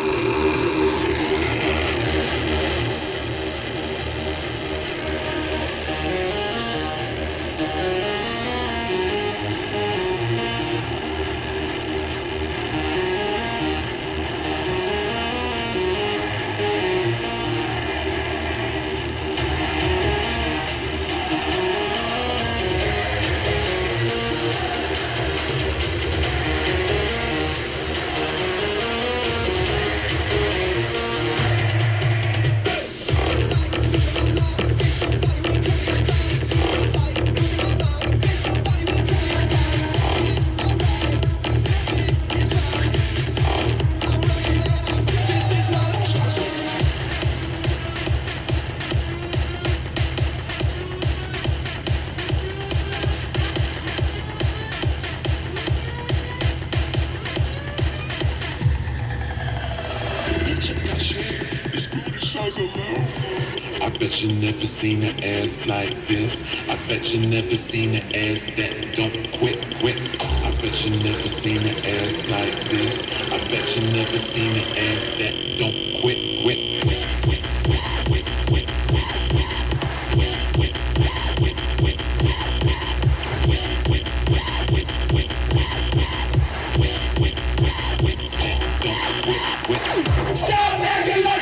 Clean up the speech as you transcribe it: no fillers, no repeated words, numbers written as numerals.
I bet you never seen an ass like this. I bet you never seen an ass that don't quit. I bet you never seen an ass like this. I bet you never seen an ass that don't quit. Stop acting like